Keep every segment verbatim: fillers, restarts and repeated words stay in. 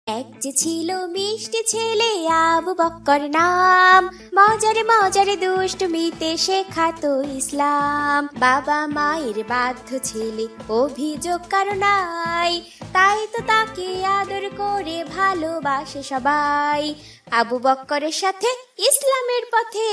এক যে ছিল মিষ্টি ছেলে আবু বক্কর নাম, মজারে মজারে দুষ্টমিতে শেখাতো ইসলাম। বাবা মায়ের বাধ্য ছেলে অভিযোগ কারো নাই, তাই তো তাকে আদর করে ভালোবাসে সবাই। আবু বক্করের সাথে ইসলামের পথে।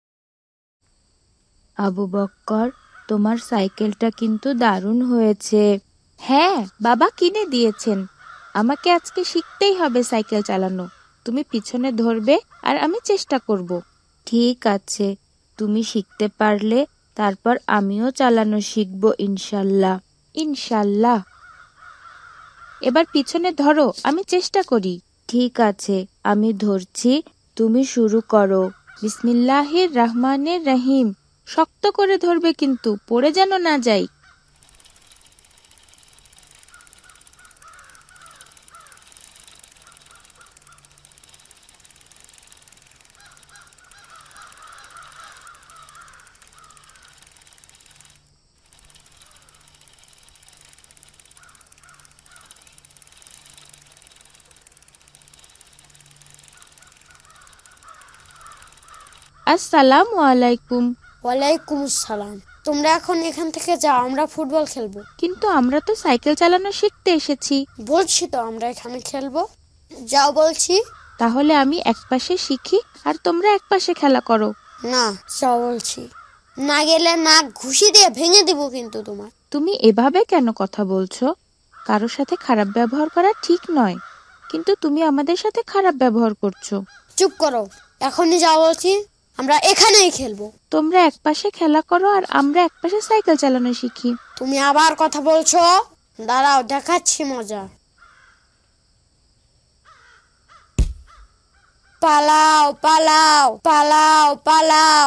আবু বক্কর, তোমার সাইকেলটা কিন্তু দারুণ হয়েছে। হ্যাঁ, বাবা কিনে দিয়েছেন। আমাকে আজকে শিখতেই হবে সাইকেল চালানো। তুমি পিছনে ধরবে আর আমি চেষ্টা করব। ঠিক আছে, তুমি শিখতে পারলে তারপর আমিও চালানো শিখবো ইনশাল্লাহ। ইনশাল্লাহ। এবার পিছনে ধরো, আমি চেষ্টা করি। ঠিক আছে, আমি ধরছি, তুমি শুরু করো। বিসমিল্লাহির রহমানির রহিম। শক্ত করে ধরবে কিন্তু, পড়ে যেন না যাই। আসসালামু আলাইকুম। ওয়ালাইকুম আসসালাম। তোমরা এখন এখান থেকে যাও, আমরা ফুটবল খেলবো। কিন্তু আমরা তো সাইকেল চালানো শিখতে এসেছি। বলছি তো আমরা এখানে খেলবো। যাও বলছি। তাহলে আমি একপাশে শিখি আর তোমরা একপাশে খেলা করো। না, যাও বলছি। না গেলে নাক ঘুষি দিয়ে ভেঙে দিব কিন্তু তোমার। তুমি এভাবে কেন কথা বলছো? কারোর সাথে খারাপ ব্যবহার করা ঠিক নয়, কিন্তু তুমি আমাদের সাথে খারাপ ব্যবহার করছো। চুপ করো, এখনই যাও বলছি। আমরা এখানেই খেলবো। তোমরা একপাশে খেলা করো আর আমরা একপাশে সাইকেল চালানো শিখি। তুমি আবার কথা বলছো? দাঁড়াও, দেখাচ্ছি মজা। পালাও পালাও পালাও পালাও।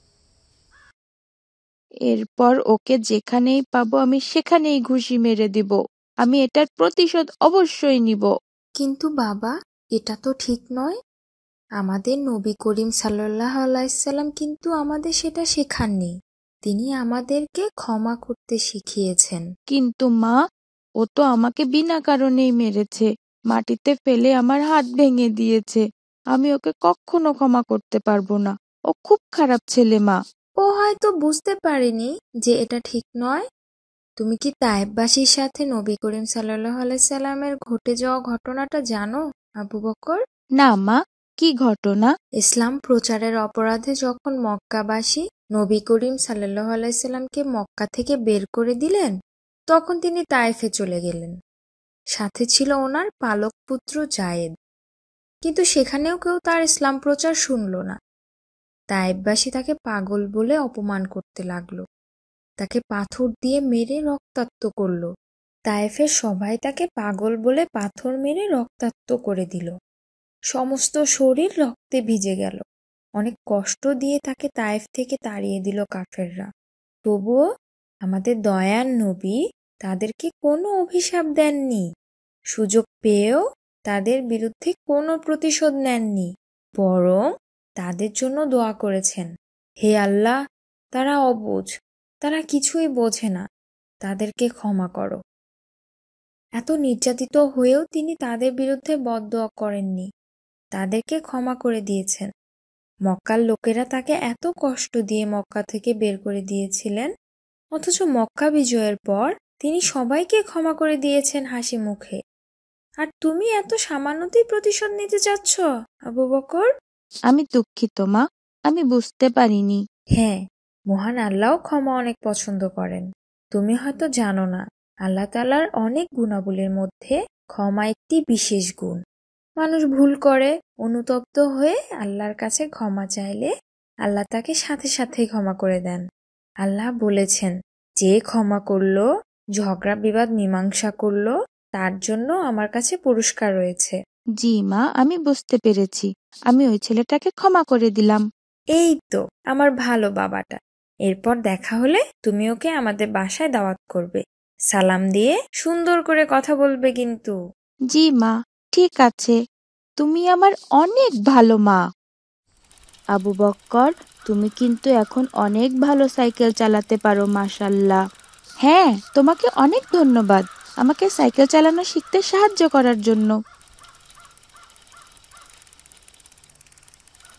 এরপর ওকে যেখানেই পাবো আমি সেখানেই ঘুষি মেরে দিব। আমি এটার প্রতিশোধ অবশ্যই নিব। কিন্তু বাবা, এটা তো ঠিক নয়। আমাদের নবী করিম সাল্লাল্লাহু আলাইহি সাল্লাম কিন্তু আমাদের সেটা শেখাননি। তিনি আমাদেরকে ক্ষমা করতে শিখিয়েছেন। কিন্তু মা, ও তো আমাকে বিনা কারণেই মেরেছে, মাটিতে ফেলে আমার হাত ভেঙে দিয়েছে। আমি ওকে কখনো ক্ষমা করতে পারবো না। ও খুব খারাপ ছেলে মা। ও হয়তো বুঝতে পারেনি যে এটা ঠিক নয়। তুমি কি তায়েববাসীর সাথে নবী করিম সাল্লাল্লাহু আলাইহি সাল্লামের ঘটে যাওয়া ঘটনাটা জানো আবু বকর? না মা, কি ঘটনা? ইসলাম প্রচারের অপরাধে যখন মক্কাবাসী নবী করিম সাল্লাল্লাহু আলাইহি সাল্লামকে মক্কা থেকে বের করে দিলেন, তখন তিনি তায়েফে চলে গেলেন। সাথে ছিল ওনার পালক পুত্র জায়েদ। কিন্তু সেখানেও কেউ তার ইসলাম প্রচার শুনল না। তায়েববাসী তাকে পাগল বলে অপমান করতে লাগলো। তাকে পাথর দিয়ে মেরে রক্তাক্ত করলো। তায়েফের সবাই তাকে পাগল বলে পাথর মেরে রক্তাক্ত করে দিল। সমস্ত শরীর রক্তে ভিজে গেল। অনেক কষ্ট দিয়ে তাকে তায়েফ থেকে তাড়িয়ে দিল কাফেররা। তবুও আমাদের দয়ার নবী তাদেরকে কোনো অভিশাপ দেননি। সুযোগ পেয়েও তাদের বিরুদ্ধে কোনো প্রতিশোধ নেননি, বরং তাদের জন্য দোয়া করেছেন, হে আল্লাহ, তারা অবুঝ, তারা কিছুই বোঝে না, তাদেরকে ক্ষমা করো। এত নির্যাতিত হয়েও তিনি তাদের বিরুদ্ধে বদদোয়া করেননি, তাদেরকে ক্ষমা করে দিয়েছেন। মক্কার লোকেরা তাকে এত কষ্ট দিয়ে মক্কা থেকে বের করে দিয়েছিলেন, অথচ মক্কা বিজয়ের পর তিনি সবাইকে ক্ষমা করে দিয়েছেন হাসি মুখে। আর তুমি এত সামান্যতেই প্রতিশোধ নিতে চাচ্ছ আবু বকর? আমি দুঃখিত মা, আমি বুঝতে পারিনি। হ্যাঁ, মহান আল্লাহ ক্ষমা অনেক পছন্দ করেন। তুমি হয়তো জানো না, আল্লাহ তাআলার অনেক গুণাবলীর মধ্যে ক্ষমা একটি বিশেষ গুণ। মানুষ ভুল করে অনুতপ্ত হয়ে আল্লাহর কাছে ক্ষমা চাইলে আল্লাহ তাকে সাথে সাথে ক্ষমা করে দেন। আল্লাহ বলেছেন, যে ক্ষমা করলো, ঝগড়া বিবাদ মীমাংসা করলো, তার জন্য আমার কাছে পুরস্কার রয়েছে। জি মা, আমি বুঝতে পেরেছি। আমি ওই ছেলেটাকে ক্ষমা করে দিলাম। এই তো আমার ভালো বাবাটা। এরপর দেখা হলে তুমি ওকে আমাদের বাসায় দাওয়াত করবে। সালাম দিয়ে সুন্দর করে কথা বলবে কিন্তু। জি মা, ঠিক আছে। তুমি আমার অনেক ভালো মা। আবু বক্কর, তুমি কিন্তু এখন অনেক ভালো সাইকেল চালাতে পারো মাশাআল্লাহ। হ্যাঁ, তোমাকে অনেক ধন্যবাদ আমাকে সাইকেল চালানো শিখতে সাহায্য করার জন্য।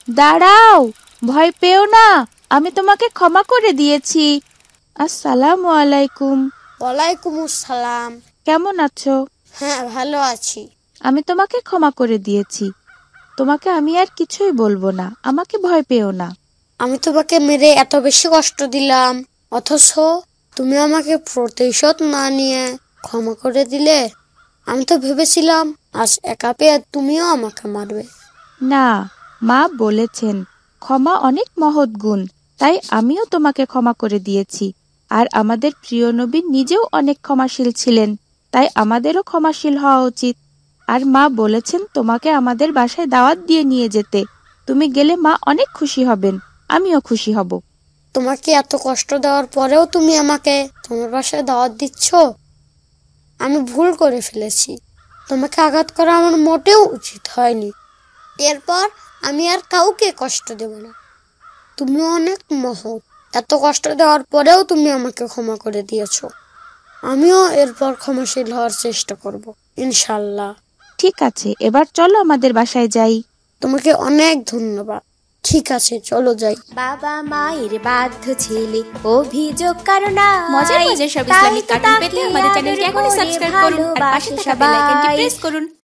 দাঁড়াও, ভয় পেও না, আমি তোমাকে ক্ষমা করে দিয়েছি। আসসালামু আলাইকুম। ওয়ালাইকুম আসসালাম। কেমন আছো? হ্যাঁ, ভালো আছি। আমি তোমাকে ক্ষমা করে দিয়েছি, তোমাকে আমি আর কিছুই বলবো না, আমাকে ভয় পেও না। আমি তোমাকে মেরে এত বেশি কষ্ট দিলাম, অথচ তুমি আমাকে প্রতিশোধ না নিয়ে ক্ষমা করে দিলে। আমি তো ভেবেছিলাম আজ একা পেয়ে তুমিও আমাকে মারবে। না, মা বলেছেন ক্ষমা অনেক মহৎ গুণ, তাই আমিও তোমাকে ক্ষমা করে দিয়েছি। আর আমাদের প্রিয় নবী নিজেও অনেক ক্ষমাশীল ছিলেন, তাই আমাদেরও ক্ষমাশীল হওয়া উচিত। আর মা বলেছেন তোমাকে আমাদের বাসায় দাওয়াত দিয়ে নিয়ে যেতে, তুমি গেলে মা অনেক খুশি হবেন, আমিও খুশি হব। তোমাকে এত কষ্ট দেওয়ার পরেও তুমি আমাকে তোমার বাসায় দাওয়াত দিচ্ছ। আমি ভুল করে ফেলেছি, তোমাকে আঘাত করা আমার মোটেও উচিত হয়নি। এরপর আমি আর কাউকে কষ্ট দেব না। তুমি অনেক মহৎ, এত কষ্ট দেওয়ার পরেও তুমি আমাকে ক্ষমা করে দিয়েছো। আমিও এরপর ক্ষমাশীল হওয়ার চেষ্টা করব, ইনশাল্লাহ। ঠিক আছে, এবার চলো আমাদের বাসায় যাই। তোমাকে অনেক ধন্যবাদ। ঠিক আছে, চলো যাই। বাবা মায়ের বাধ্য ছেলে, অভিযোগ কারো না। মজার মজার সব ইসলামিক কার্টুন পেতে আমাদের চ্যানেলটি এখনই সাবস্ক্রাইব করুন আর পাশে থাকা বেল আইকনটি প্রেস করুন।